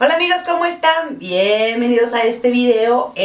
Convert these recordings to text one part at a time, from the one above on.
Hola amigos, ¿cómo están? Bienvenidos a este video.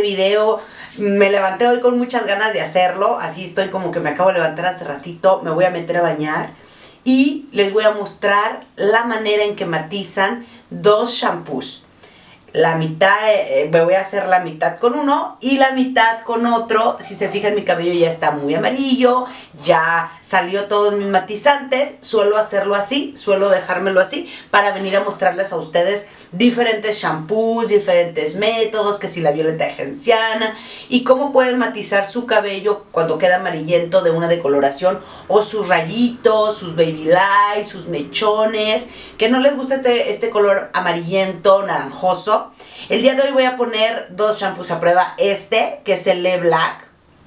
Me levanté hoy con muchas ganas de hacerlo. Así estoy, como que me acabo de levantar hace ratito. Me voy a meter a bañar y les voy a mostrar la manera en que matizan dos shampoos. La mitad, me voy a hacer la mitad con uno y la mitad con otro. Si se fijan, mi cabello ya está muy amarillo, ya salió todos mis matizantes. Suelo hacerlo así, suelo dejármelo así para venir a mostrarles a ustedes diferentes shampoos, diferentes métodos, que si la violeta de genciana y cómo pueden matizar su cabello cuando queda amarillento de una decoloración, o sus rayitos, sus baby lights, sus mechones, que no les gusta este color amarillento, naranjoso. El día de hoy voy a poner dos shampoos a prueba. Este, que es el Le Black,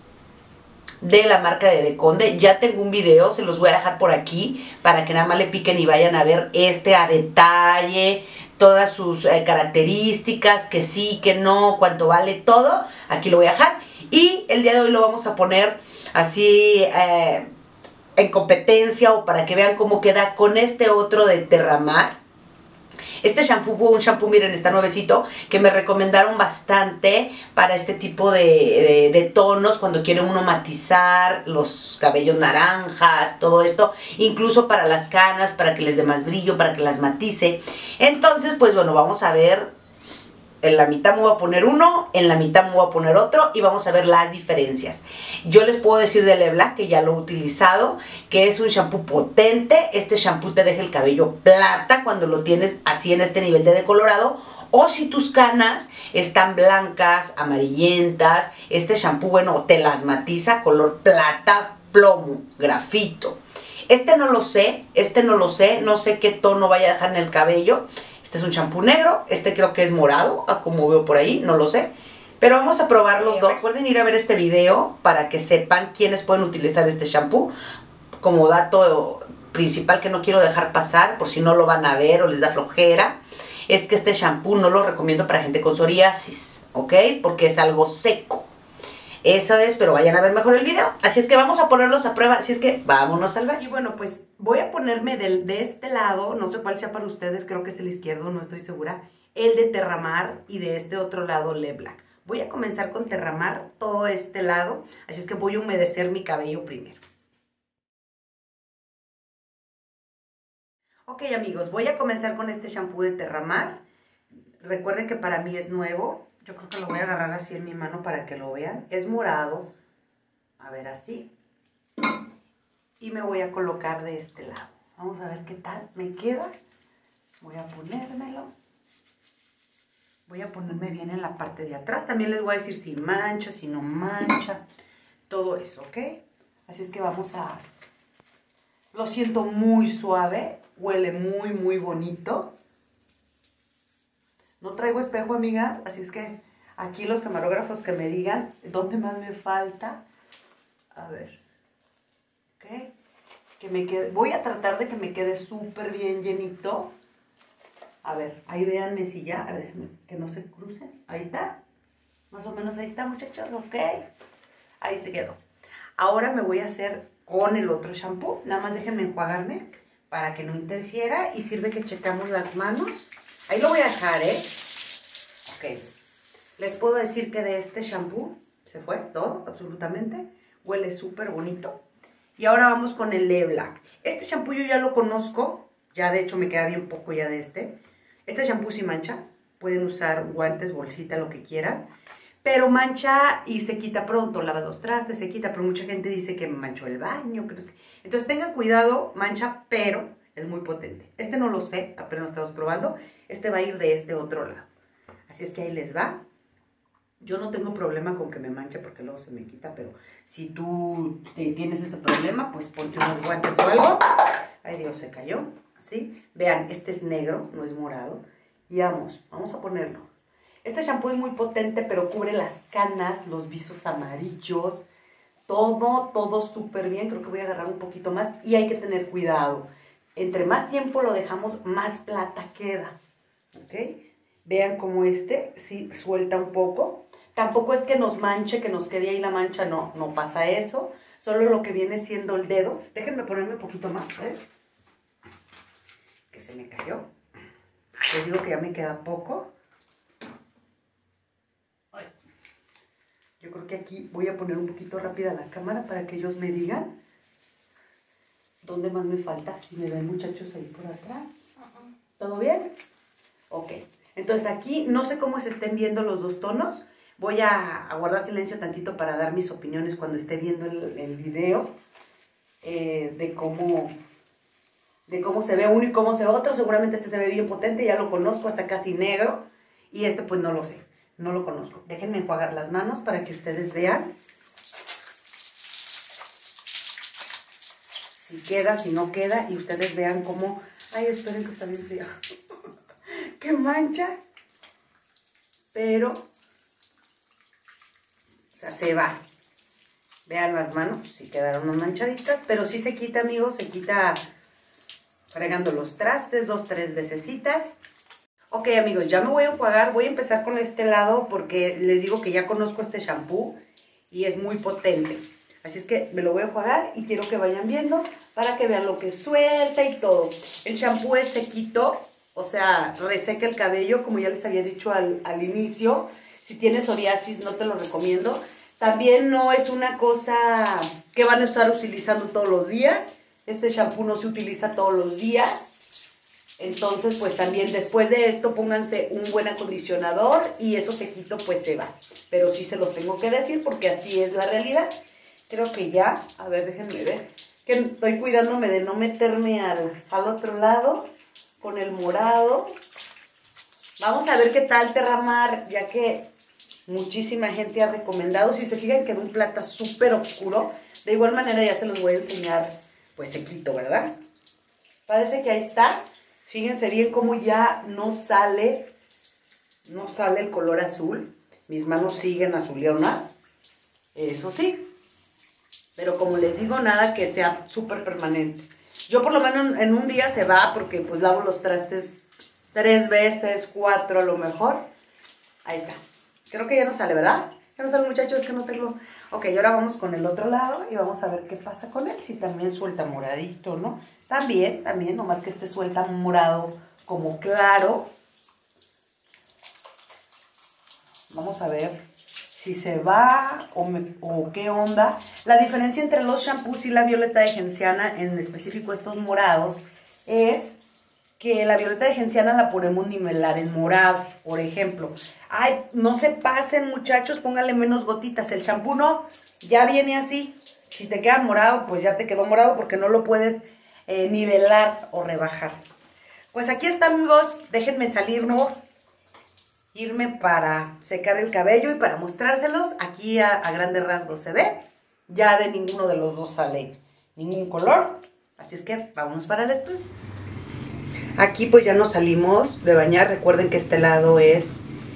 de la marca de Deconde. Ya tengo un video, se los voy a dejar por aquí, para que nada más le piquen y vayan a ver a detalle, todas sus características, que sí, que no, cuánto vale, todo. Aquí lo voy a dejar. Y el día de hoy lo vamos a poner así en competencia, o para que vean cómo queda con este otro de Terramar. Este shampoo fue un shampoo, miren, está nuevecito, que me recomendaron bastante para este tipo de tonos, cuando quiere uno matizar los cabellos naranjas, todo esto, incluso para las canas, para que les dé más brillo, para que las matice. Entonces, pues bueno, vamos a ver. En la mitad me voy a poner uno, en la mitad me voy a poner otro y vamos a ver las diferencias. Yo les puedo decir de Le Black, que ya lo he utilizado, que es un shampoo potente. Este shampoo te deja el cabello plata cuando lo tienes así en este nivel de decolorado. O si tus canas están blancas, amarillentas, este shampoo, bueno, te las matiza color plata, plomo, grafito. Este no lo sé, no sé qué tono vaya a dejar en el cabello. Este es un shampoo negro, este creo que es morado, como veo por ahí, no lo sé. Pero vamos a probar los dos. Recuerden ir a ver este video para que sepan quiénes pueden utilizar este shampoo. Como dato principal que no quiero dejar pasar, por si no lo van a ver o les da flojera, es que este shampoo no lo recomiendo para gente con psoriasis, ¿ok? Porque es algo seco. Eso es, pero vayan a ver mejor el video. Así es que vamos a ponerlos a prueba. Así es que vámonos al baño. Y bueno, pues voy a ponerme de este lado, no sé cuál sea para ustedes, creo que es el izquierdo, no estoy segura, el de Terramar, y de este otro lado Le Black. Voy a comenzar con Terramar, todo este lado, así es que voy a humedecer mi cabello primero. Ok amigos, voy a comenzar con este shampoo de Terramar. Recuerden que para mí es nuevo. Yo creo que lo voy a agarrar así en mi mano para que lo vean. Es morado. A ver, así. Y me voy a colocar de este lado. Vamos a ver qué tal me queda. Voy a ponérmelo. Voy a ponerme bien en la parte de atrás. También les voy a decir si mancha, si no mancha. Todo eso, ¿ok? Así es que vamos a... Lo siento muy suave. Huele muy, muy bonito. No traigo espejo, amigas, así es que aquí los camarógrafos que me digan dónde más me falta. A ver, ¿ok? Que me quede, voy a tratar de que me quede súper bien llenito. A ver, ahí véanme si ya, a ver, que no se crucen. Ahí está, más o menos ahí está, muchachos, ¿ok? Ahí te quedó. Ahora me voy a hacer con el otro shampoo. Nada más déjenme enjuagarme para que no interfiera, y sirve que checamos las manos. Ahí lo voy a dejar, ¿eh? Ok. Les puedo decir que de este shampoo se fue todo, absolutamente. Huele súper bonito. Y ahora vamos con el Le Black. Este shampoo yo ya lo conozco. Ya de hecho me queda bien poco ya de este. Este shampoo sí mancha. Pueden usar guantes, bolsita, lo que quieran. Pero mancha y se quita pronto. Lava los trastes, se quita. Pero mucha gente dice que manchó el baño. Que no sé. Entonces tengan cuidado, mancha, pero es muy potente. Este no lo sé, apenas lo estamos probando. Este va a ir de este otro lado. Así es que ahí les va. Yo no tengo problema con que me manche porque luego se me quita, pero si tú tienes ese problema, pues ponte unos guantes o algo. Ay Dios, se cayó. Así. Vean, este es negro, no es morado. Y vamos a ponerlo. Este shampoo es muy potente, pero cubre las canas, los visos amarillos. Todo súper bien. Creo que voy a agarrar un poquito más y hay que tener cuidado. Entre más tiempo lo dejamos, más plata queda. ¿Ok? Vean cómo este sí suelta un poco. Tampoco es que nos manche, que nos quede ahí la mancha, no, no pasa eso. Solo lo que viene siendo el dedo. Déjenme ponerme un poquito más, ¿eh? Que se me cayó. Les digo que ya me queda poco. Ay. Yo creo que aquí voy a poner un poquito rápida la cámara para que ellos me digan dónde más me falta. Si me ven, muchachos, ahí por atrás. ¿Todo bien? Ok. Entonces aquí no sé cómo se estén viendo los dos tonos. Voy a guardar silencio tantito para dar mis opiniones cuando esté viendo el video de cómo se ve uno y cómo se ve otro. Seguramente este se ve bien potente, ya lo conozco, hasta casi negro. Y este pues no lo sé, no lo conozco. Déjenme enjuagar las manos para que ustedes vean si queda, si no queda, y ustedes vean cómo... Ay, esperen que está bien frío. ¡Qué mancha! Pero... O sea, se va. Vean las manos, sí quedaron unas manchaditas, pero sí se quita, amigos, se quita fregando los trastes 2-3 vecesitas. Ok, amigos, ya me voy a enjuagar. Voy a empezar con este lado porque les digo que ya conozco este shampoo y es muy potente. Así es que me lo voy a enjuagar y quiero que vayan viendo para que vean lo que suelta y todo. El shampoo es sequito, o sea, reseca el cabello, como ya les había dicho al inicio. Si tienes psoriasis no te lo recomiendo. También no es una cosa que van a estar utilizando todos los días. Este shampoo no se utiliza todos los días. Entonces, pues también después de esto pónganse un buen acondicionador y eso sequito pues se va. Pero sí se los tengo que decir porque así es la realidad. Creo que ya, a ver, déjenme ver. Que estoy cuidándome de no meterme al otro lado con el morado. Vamos a ver qué tal Terramar, ya que muchísima gente ha recomendado. Si se fijan quedó un plata súper oscuro. De igual manera ya se los voy a enseñar pues sequito, ¿verdad? Parece que ahí está. Fíjense bien cómo ya no sale el color azul. Mis manos siguen azuleonas. Eso sí. Pero como les digo, nada que sea súper permanente. Yo por lo menos en un día se va porque pues lavo los trastes 3 veces, 4 a lo mejor. Ahí está. Creo que ya no sale, ¿verdad? Ya no sale, muchachos, es que no tengo... Ok, y ahora vamos con el otro lado y vamos a ver qué pasa con él. Si también suelta moradito, ¿no? También, nomás que este suelta morado como claro. Vamos a ver si se va o qué onda. La diferencia entre los shampoos y la violeta de genciana, en específico estos morados, es que la violeta de genciana la podemos nivelar en morado, por ejemplo. Ay, no se pasen, muchachos, pónganle menos gotitas. El shampoo no, ya viene así. Si te queda morado, pues ya te quedó morado porque no lo puedes nivelar o rebajar. Pues aquí está, amigos. Déjenme salir, ¿no? Irme para secar el cabello y para mostrárselos. Aquí a grandes rasgos se ve. Ya de ninguno de los dos sale ningún color. Así es que vámonos para el estudio. Aquí pues ya nos salimos de bañar. Recuerden que este lado es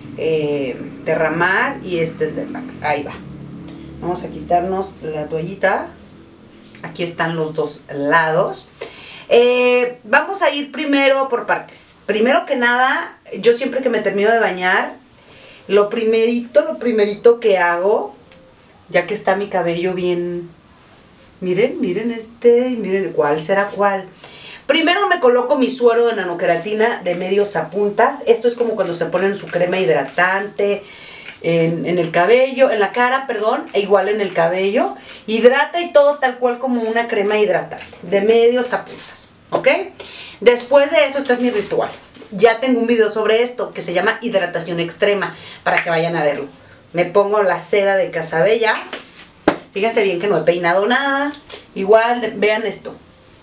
Terramar y este es de Black. Ahí va. Vamos a quitarnos la toallita. Aquí están los dos lados. Vamos a ir primero por partes. Primero que nada, yo siempre que me termino de bañar, lo primerito que hago, ya que está mi cabello bien... Miren y miren cuál será cuál. Primero me coloco mi suero de nanoqueratina de medios a puntas. Esto es como cuando se ponen su crema hidratante en el cabello, en la cara, perdón, e igual en el cabello. Hidrata y todo tal cual como una crema hidratante, de medios a puntas, ¿ok? Después de eso, este es mi ritual. Ya tengo un video sobre esto que se llama hidratación extrema, para que vayan a verlo. Me pongo la seda de Casabella. Fíjense bien que no he peinado nada. Igual, vean esto.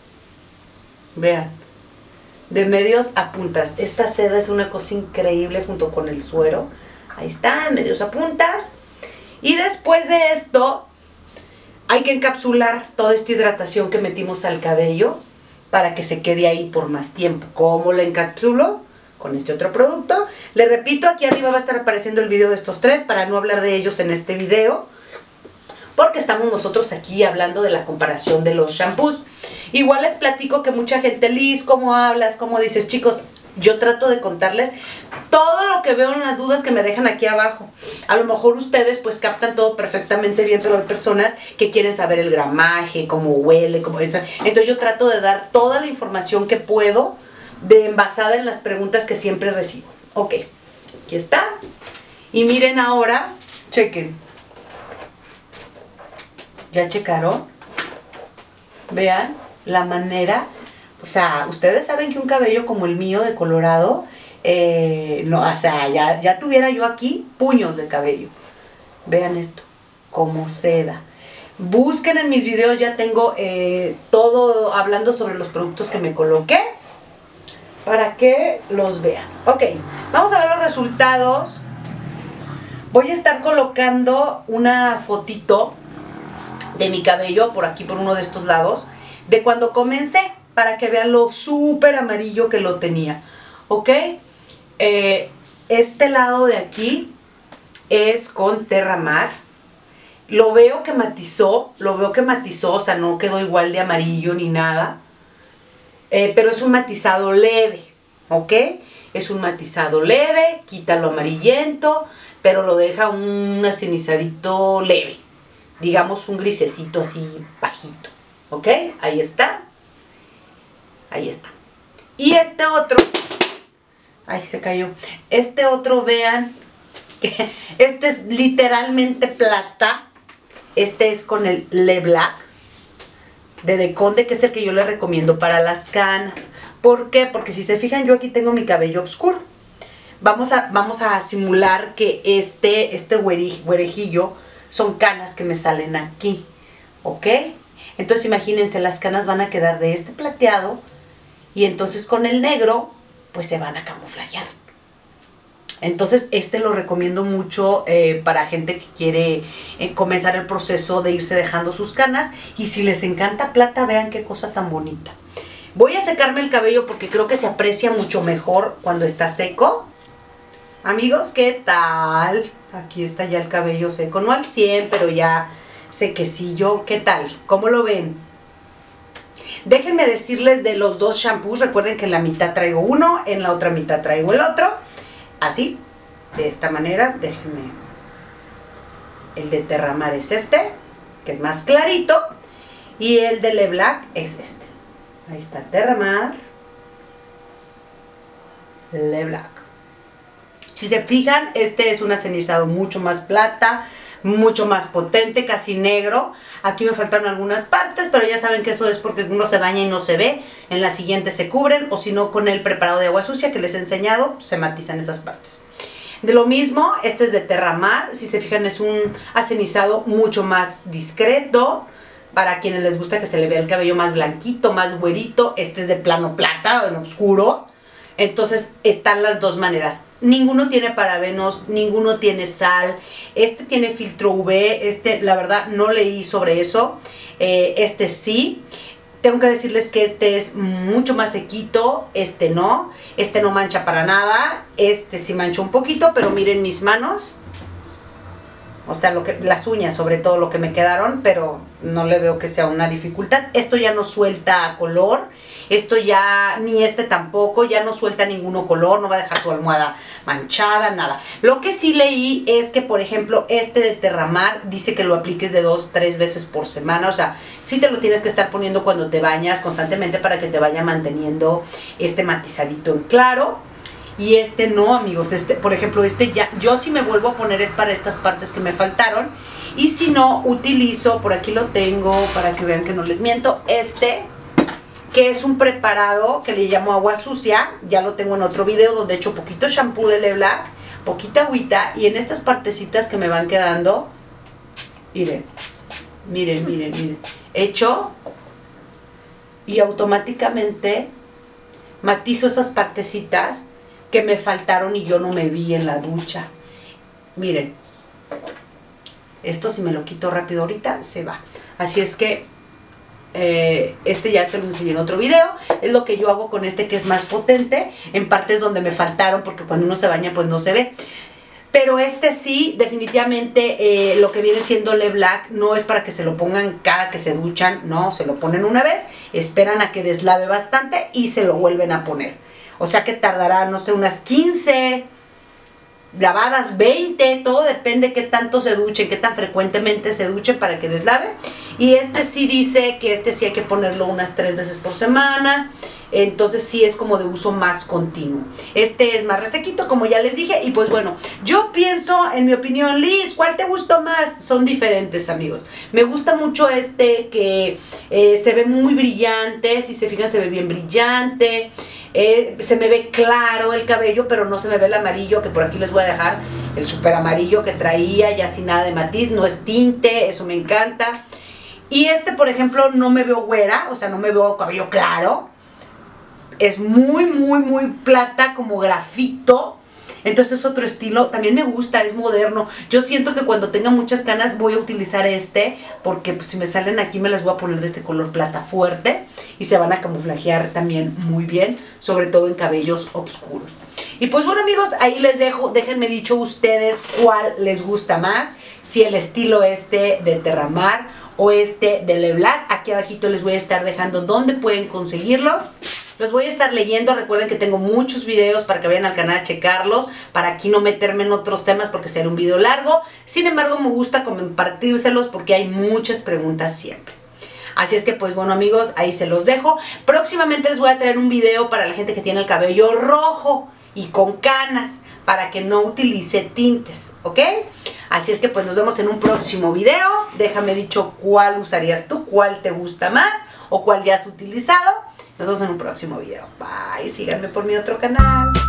Vean, de medios a puntas. Esta seda es una cosa increíble junto con el suero. Ahí está, medios a puntas. Y después de esto hay que encapsular toda esta hidratación que metimos al cabello para que se quede ahí por más tiempo. ¿Cómo lo encapsulo? Con este otro producto. Les repito, aquí arriba va a estar apareciendo el video de estos tres para no hablar de ellos en este video, porque estamos nosotros aquí hablando de la comparación de los shampoos. Igual les platico que mucha gente, Liz, ¿cómo hablas? ¿Cómo dices? Chicos, yo trato de contarles todo lo que veo en las dudas que me dejan aquí abajo. A lo mejor ustedes pues captan todo perfectamente bien, pero hay personas que quieren saber el gramaje, cómo huele, cómo... Entonces yo trato de dar toda la información que puedo basada en las preguntas que siempre recibo. Ok, aquí está. Y miren ahora, chequen. ¿Ya checaron? Vean la manera. O sea, ustedes saben que un cabello como el mío de colorado, no, o sea, ya tuviera yo aquí puños de cabello. Vean esto, como seda. Busquen en mis videos, ya tengo todo hablando sobre los productos que me coloqué para que los vean. Ok, vamos a ver los resultados. Voy a estar colocando una fotito de mi cabello por aquí, por uno de estos lados, de cuando comencé, para que vean lo súper amarillo que lo tenía. Ok, este lado de aquí es con Terra Mar. Lo veo que matizó, o sea, no quedó igual de amarillo ni nada. Pero es un matizado leve, ¿ok? Es un matizado leve, quita lo amarillento, pero lo deja un acenizadito leve. Digamos un grisecito así bajito, ¿ok? Ahí está. Ahí está. Y este otro, ay, se cayó. Este otro, vean, este es literalmente plata. Este es con el Le Black de Deconde, que es el que yo les recomiendo para las canas. ¿Por qué? Porque si se fijan, yo aquí tengo mi cabello oscuro. Vamos a simular que este güerejillo son canas que me salen aquí, ¿ok? Entonces imagínense, las canas van a quedar de este plateado y entonces con el negro pues se van a camuflajear. Entonces este lo recomiendo mucho para gente que quiere comenzar el proceso de irse dejando sus canas. Y si les encanta plata, vean qué cosa tan bonita. Voy a secarme el cabello porque creo que se aprecia mucho mejor cuando está seco. Amigos, ¿qué tal? Aquí está ya el cabello seco, no al 100, pero ya sequecillo. ¿Qué tal? ¿Cómo lo ven? Déjenme decirles de los dos shampoos. Recuerden que en la mitad traigo uno, en la otra mitad traigo el otro. Así, de esta manera. Déjenme. El de Terra Mar es este, que es más clarito. Y el de Le Black es este. Ahí está Terra Mar, Le Black. Si se fijan, este es un acenizado mucho más plata, mucho más potente, casi negro. Aquí me faltaron algunas partes, pero ya saben que eso es porque uno se baña y no se ve. En la siguiente se cubren, o si no, con el preparado de agua sucia que les he enseñado, se matizan esas partes. De lo mismo, este es de Terra Mar. Si se fijan, es un acenizado mucho más discreto. Para quienes les gusta que se le vea el cabello más blanquito, más güerito. Este es de plano plata, en oscuro. Entonces están las dos maneras. Ninguno tiene parabenos, ninguno tiene sal. Este tiene filtro UV. Este, la verdad, no leí sobre eso. Este sí. Tengo que decirles que este es mucho más sequito. Este no mancha para nada. Este sí mancha un poquito, pero miren mis manos. O sea, las uñas sobre todo lo que me quedaron, pero no le veo que sea una dificultad. Esto ya no suelta color. Esto ya, ni este tampoco, ya no suelta ninguno color, no va a dejar tu almohada manchada, nada. Lo que sí leí es que, por ejemplo, este de Terra Mar dice que lo apliques de 2-3 veces por semana. O sea, sí te lo tienes que estar poniendo cuando te bañas constantemente para que te vaya manteniendo este matizadito en claro. Y este no, amigos, este, por ejemplo, este ya, yo si me vuelvo a poner es para estas partes que me faltaron. Y si no, utilizo, por aquí lo tengo, para que vean que no les miento, este, que es un preparado que le llamo agua sucia. Ya lo tengo en otro video donde he hecho poquito shampoo de Le Black, poquita agüita, y en estas partecitas que me van quedando, miren, echo y automáticamente matizo esas partecitas que me faltaron y yo no me vi en la ducha. Miren, esto si me lo quito rápido ahorita se va. Así es que este ya se lo enseñé en otro video. Es lo que yo hago con este, que es más potente en partes donde me faltaron, porque cuando uno se baña pues no se ve. Pero este sí, definitivamente lo que viene siendo Le Black no es para que se lo pongan cada que se duchan. No, se lo ponen una vez, esperan a que deslave bastante y se lo vuelven a poner. O sea que tardará, no sé, unas 15 lavadas, 20, todo depende qué tanto se duchen, qué tan frecuentemente se duchen para que deslave. Y este sí dice que este sí hay que ponerlo unas 3 veces por semana. entonces sí es como de uso más continuo. Este es más resequito, como ya les dije, y pues bueno, yo pienso, en mi opinión, Liz, ¿cuál te gustó más? Son diferentes, amigos. Me gusta mucho este que se ve muy brillante, si se fijan se ve bien brillante, se me ve claro el cabello, pero no se me ve el amarillo, que por aquí les voy a dejar, el súper amarillo que traía, ya sin nada de matiz, no es tinte, eso me encanta. Y este, por ejemplo, no me veo güera, o sea, no me veo cabello claro. Es muy, muy, muy plata, como grafito. Entonces es otro estilo, también me gusta, es moderno. Yo siento que cuando tenga muchas canas voy a utilizar este, porque pues, si me salen aquí me las voy a poner de este color plata fuerte y se van a camuflajear también muy bien, sobre todo en cabellos oscuros. Y pues bueno, amigos, ahí les dejo, déjenme dicho ustedes cuál les gusta más, si el estilo este de Terramar o este de Leblanc. Aquí abajito les voy a estar dejando dónde pueden conseguirlos. Los voy a estar leyendo, recuerden que tengo muchos videos para que vayan al canal a checarlos, para aquí no meterme en otros temas porque será un video largo. Sin embargo, me gusta compartírselos porque hay muchas preguntas siempre. Así es que pues bueno, amigos, ahí se los dejo. Próximamente les voy a traer un video para la gente que tiene el cabello rojo y con canas, para que no utilice tintes, ¿ok? Así es que pues nos vemos en un próximo video. Déjame dicho cuál usarías tú, cuál te gusta más o cuál ya has utilizado. Nos vemos en un próximo video. Bye, síganme por mi otro canal.